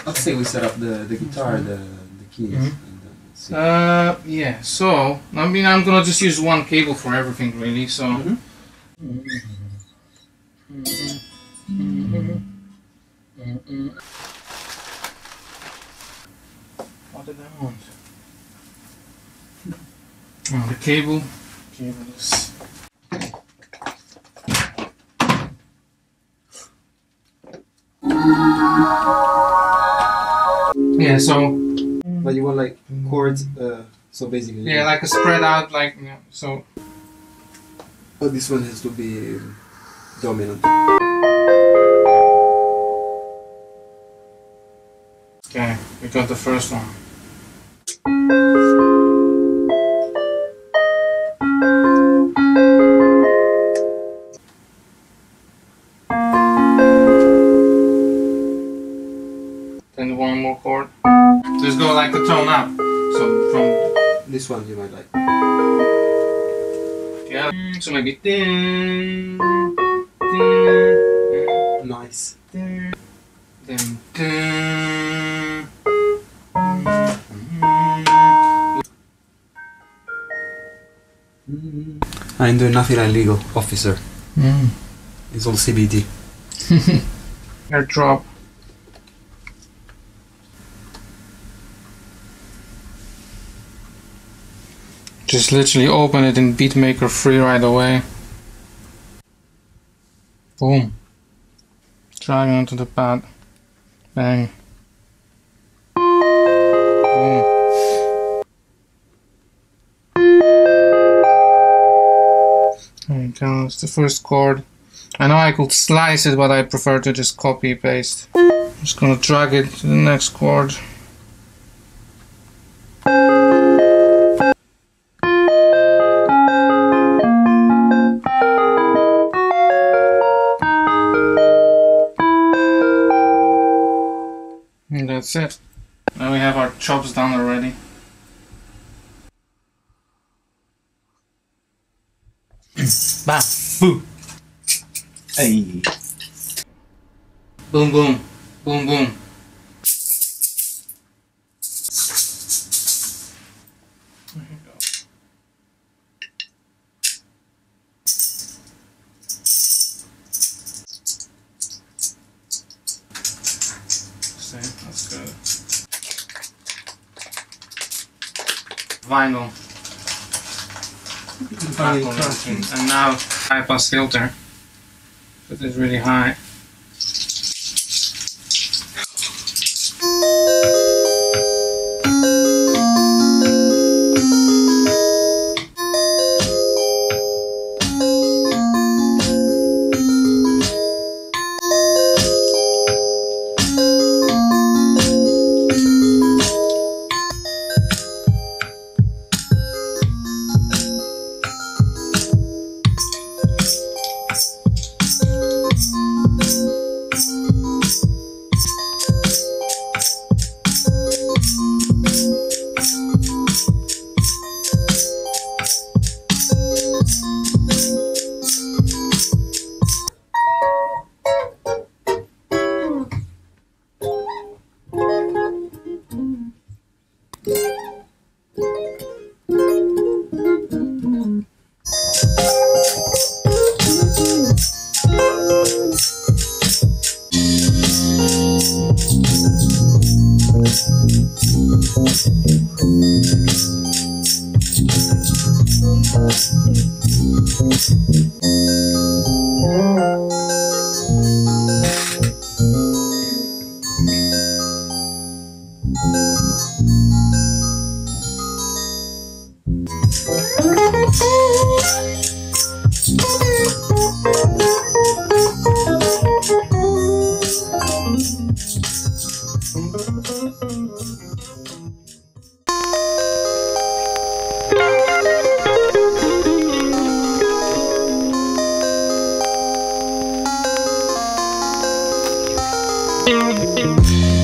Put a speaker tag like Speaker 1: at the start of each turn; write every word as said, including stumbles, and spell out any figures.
Speaker 1: Let's say we set up the, the guitar, the, the keys.
Speaker 2: Mm-hmm.
Speaker 1: And then let's see.
Speaker 2: Uh, yeah, so, I mean, I'm gonna just use one cable for everything, really, so... Mm-hmm. Mm-hmm. Mm-hmm. What did I want? Oh, the cable. Cables. Yeah, so...
Speaker 1: But you want like chords, uh, so basically...
Speaker 2: Yeah, like a spread out, like, yeah, so...
Speaker 1: Oh, this one has to be dominant.
Speaker 2: Okay, we got the first one. Then one more chord. Just go like a tone up. So from
Speaker 1: This one you might like.
Speaker 2: yeah. So maybe ding, ding,
Speaker 1: Nice.
Speaker 2: ding, ding, ding.
Speaker 1: I'm doing nothing illegal, officer.
Speaker 2: Mm.
Speaker 1: It's all C B D.
Speaker 2: Airdrop. Just literally open it in BEATMAKER free right away. Boom. Drag it onto the pad. Bang. Boom. There you go, it's the first chord. I know I could slice it, but I prefer to just copy paste. I'm just gonna drag it to the next chord. And that's it. Now we have our chops done already. Bam! Boom!
Speaker 1: Hey.
Speaker 2: Boom boom! Boom boom! There you go. See, that's good. Vinyl. And now high pass filter. But it's really high.
Speaker 3: Thank you.